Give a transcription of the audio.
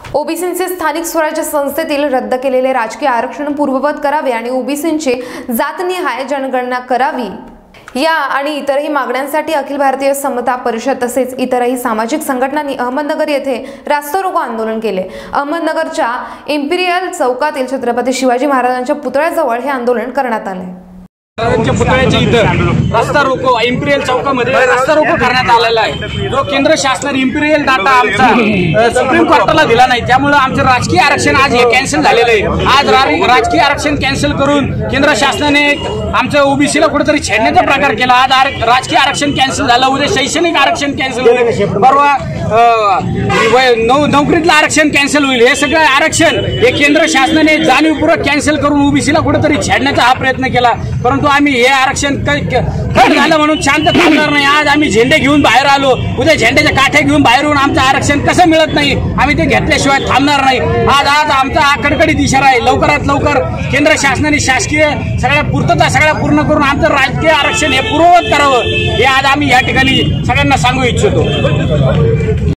ओबीसींचे स्थानिक स्वराज्य संस्थेतील रद्द केलेले राजकीय आरक्षण पूर्ववत करावे आणि ओबीसींची जातनिहाय जनगणना करावी या आणि इतरही मागण्यांसाठी अखिल भारतीय समता परिषद तसेच इतरही सामाजिक संघटनांनी अहमदनगर येथे रास्ता रोको आंदोलन केले। अहमदनगरच्या इंपिरियल चौकातील छत्रपती शिवाजी महाराजांच्या पुतळ्याजवळ हे आंदोलन करण्यात आले। पुतळ्याच्या इथं रास्ता रोको इंपिरियल चौकामध्ये रास्ता रोको करण्यात आलेला आहे। जो केंद्र शासनाने इंपिरियल डाटा आमचा सुप्रीम कोर्टाला दिला नाही, त्यामुळे आमचे राजकीय आरक्षण आज हे कॅन्सल झालेलं आहे। आज राजकीय आरक्षण कॅन्सल करून केंद्र शासनाने आमच्या ओबीसीला कुठेतरी छेडण्याचा प्रकार केला। आज राजकीय आरक्षण कॅन्सल झालं, उद्या शैक्षणिक आरक्षण कॅन्सल होईल, परवा नोकरीतलं आरक्षण कॅन्सल होईल। हे सगळं आरक्षण हे केंद्र शासनाने जाणीवपूर्वक कॅन्सल करून ओबीसीला कुठेतरी छेडण्याचा हा प्रयत्न केला, परंतु आम्ही हे आरक्षण कट झालं म्हणून शांत थांबणार नाही। आज आम्ही झेंडे घेऊन बाहेर आलो, उद्या झेंड्याच्या काठ्या घेऊन बाहेर येऊन आमचं आरक्षण कसं मिळत नाही आम्ही ते घेतल्याशिवाय थांबणार नाही। आज आमचा हा कडकडीत इशारा आहे, लवकरात लवकर केंद्र शासनाने शासकीय सगळ्या पूर्तता सगळ्या पूर्ण करून आमचं राजकीय आरक्षण हे पूर्ववत करावं, हे आज आम्ही या ठिकाणी सगळ्यांना सांगू इच्छितो।